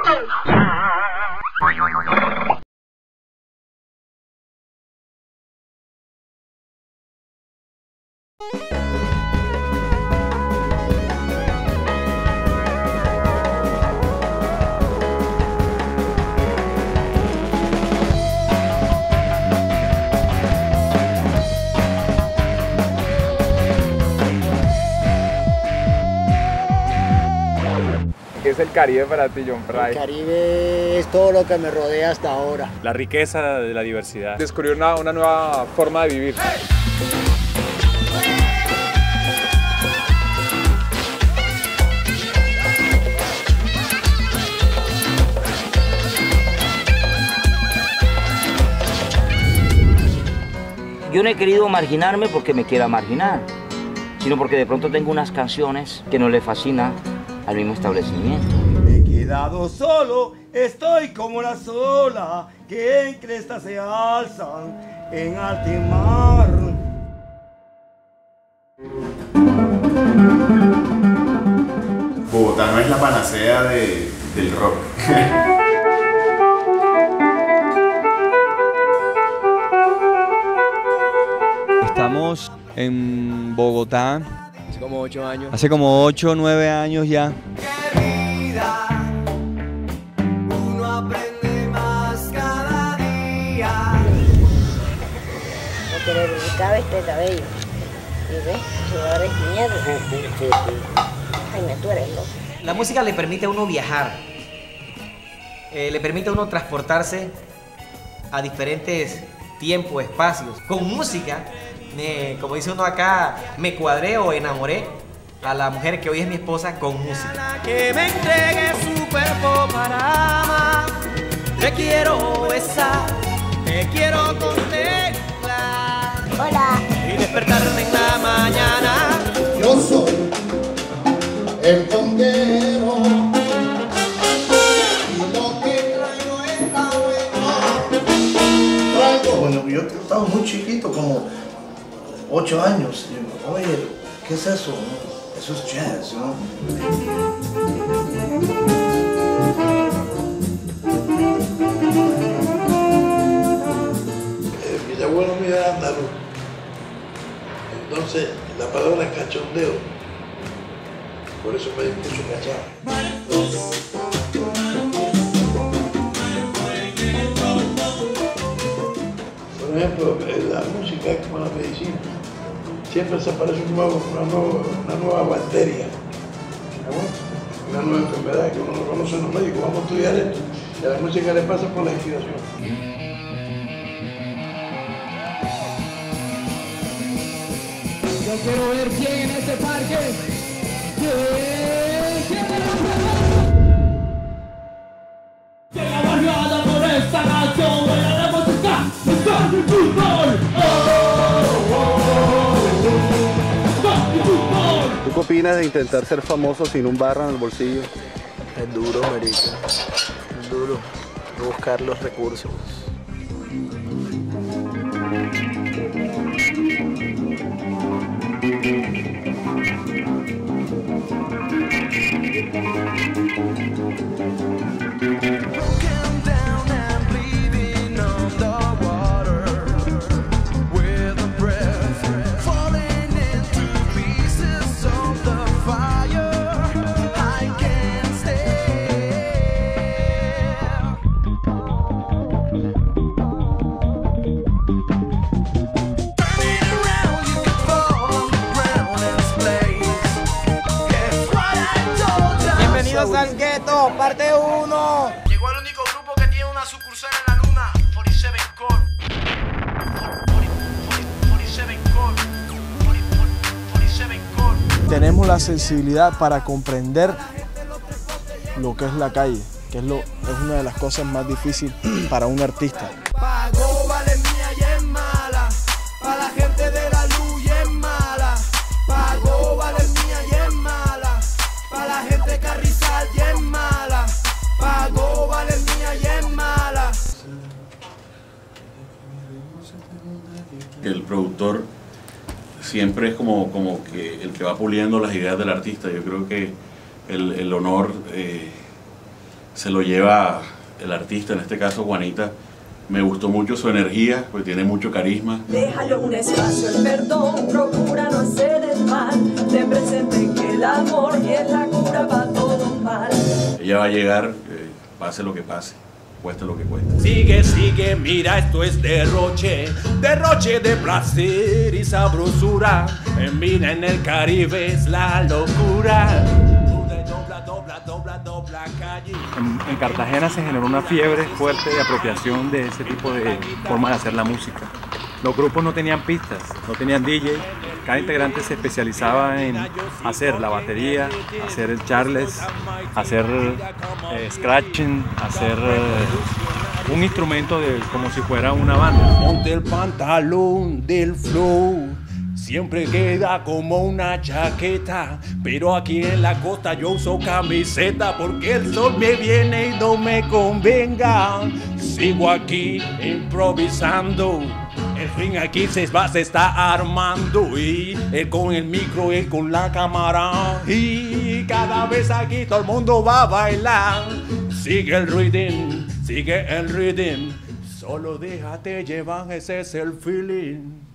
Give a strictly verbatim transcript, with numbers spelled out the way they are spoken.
¿Qué es el Caribe para ti, John Fry? El Caribe es todo lo que me rodea hasta ahora. La riqueza de la diversidad. Descubrir una, una nueva forma de vivir. Yo no he querido marginarme porque me quiera marginar, sino porque de pronto tengo unas canciones que no le fascinan al mismo establecimiento. He quedado solo, estoy como la sola, que en crestas se alzan en alta mar. Bogotá no es la panacea de, del rock. Estamos en Bogotá. Hace como ocho años. Hace como ocho o nueve años ya. Querida, uno aprende más cada día. No quiero buscar este cabello. ¿Y ves? Ahora es mierda. Ay, me tú eres loco. La música le permite a uno viajar. Eh, le permite a uno transportarse a diferentes tiempos, espacios. Con música, me, como dice uno acá, me cuadré o enamoré a la mujer que hoy es mi esposa con música. Que me entregue su cuerpo para amar. Te quiero besar, te quiero contemplar. Hola. Y despertarme en la mañana. Yo soy el condero. Y lo que traigo está bueno. Traigo. Bueno, yo estaba muy chiquito, como ocho años. Y digo, oye, ¿qué es eso? Eso es jazz, ¿no? Eh, mi abuelo mío era andaluz. Entonces, la palabra cachondeo, por eso me di mucho cachao. Por ejemplo, la música es como la medicina. Siempre se aparece un nuevo, una, nueva, una nueva bacteria, una nueva enfermedad que uno no conoce en los médicos. Vamos a estudiar esto y a la música le pasa por la inspiración. Yo quiero ver quién en este parque. ¿Quién tiene la Llega barriada por esta canción, baila la música, está el fútbol. ¿Tú qué opinas de intentar ser famoso sin un barra en el bolsillo? Es duro, marica. Es duro. Hay que buscar los recursos. Bienvenidos al Gueto, parte uno. Llegó el único grupo que tiene una sucursal en la luna, cuarenta y siete Core. cuarenta y siete Core. cuarenta y siete Core. Tenemos la sensibilidad para comprender lo que es la calle, que es, lo, es una de las cosas más difíciles para un artista. Pago vale mía y es mala, para la gente de la luz y es mala. Pago vale mía y es mala, para la gente de Carrizal y es mala. Pago vale mía y es mala. El productor siempre es como, como que el que va puliendo las ideas del artista. Yo creo que el, el honor eh, se lo lleva el artista, en este caso Juanita. Me gustó mucho su energía, pues tiene mucho carisma. Déjale un espacio al perdón, procura no hacer el mal. Ten presente que el amor es la cura para todo mal. Ella va a llegar, eh, pase lo que pase, cueste lo que cueste. Sigue, sigue, mira, esto es derroche, derroche de placer y sabrosura. En vida en el Caribe es la locura. Dobla, dobla, dobla, dobla, calle. En, en Cartagena se generó una fiebre fuerte de apropiación de ese tipo de forma de hacer la música. Los grupos no tenían pistas, no tenían D J. Cada integrante se especializaba en hacer la batería, hacer el charles, hacer eh, scratching, hacer eh, un instrumento de, como si fuera una banda. Ponte el pantalón del flow, siempre queda como una chaqueta, pero aquí en la costa yo uso camiseta porque el sol me viene y no me convenga. Sigo aquí improvisando, el fin aquí se va, se está armando, y él con el micro, él con la cámara, y cada vez aquí todo el mundo va a bailar. Sigue el rhythm, sigue el rhythm, solo déjate llevar, ese es el feeling.